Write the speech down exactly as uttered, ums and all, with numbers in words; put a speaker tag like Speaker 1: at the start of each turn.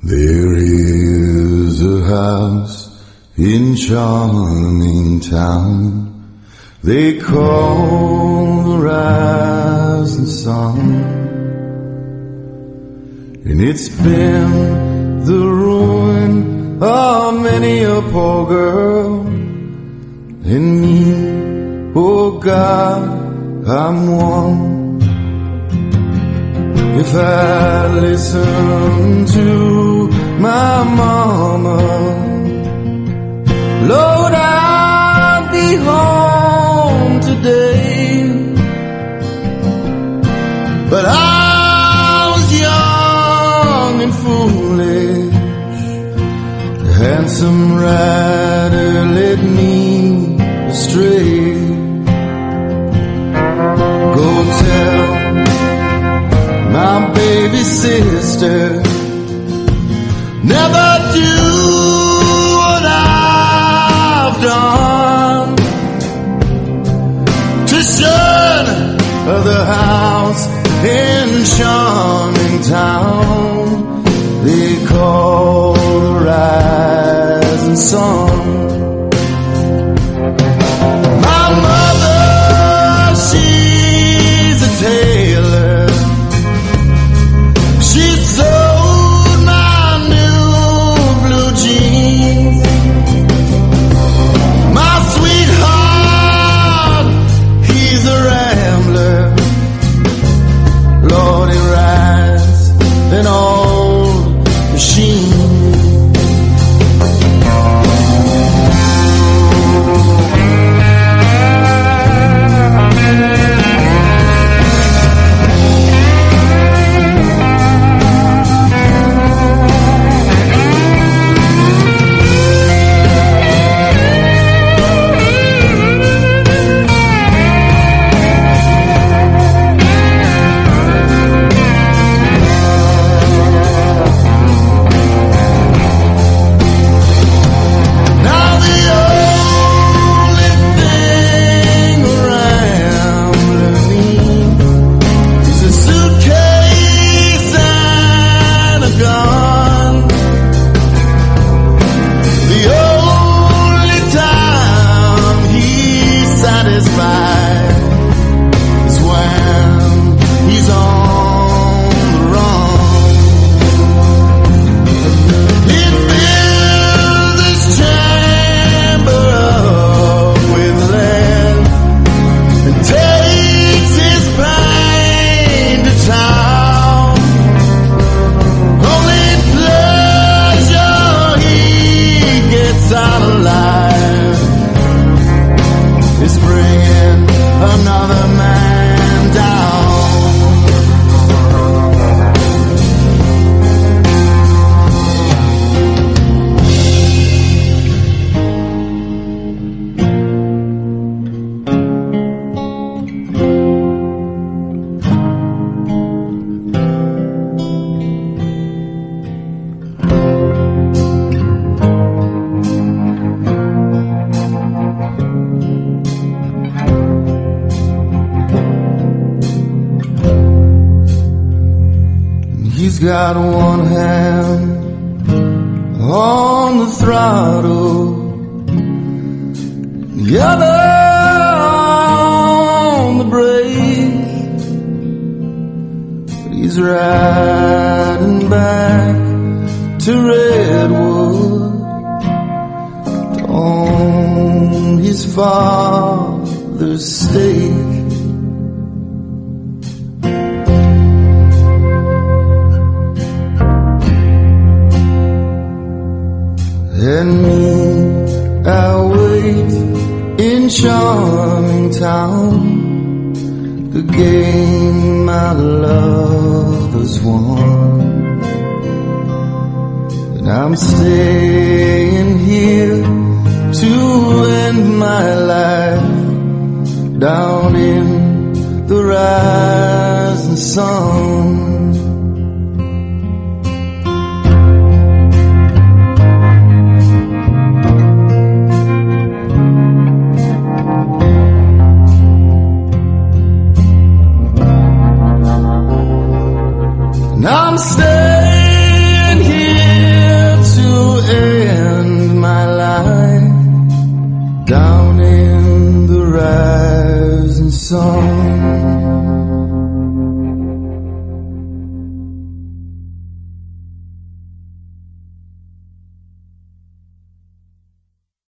Speaker 1: There is a house in charming town they call the rising sun, and it's been the ruin of many a poor girl, and me, oh God, I'm one. If I listen to my mama, Lord, I'd be home today. But I was young and foolish. The handsome rider led me astray. Go tell my baby sister, never do what I've done, to shun the house in charming town they call the rising sun. My mother, she's a tailor. She sold my new blue jeans. My sweetheart, he's a rambler. Lord, he rides an old machine. He's got one hand on the throttle, the other on the brake. But he's riding back to Redwood to own his father's stake. And me, I wait in charming town, the game my love has won. And I'm staying here to end my life down in the rising sun. I'm staying here again.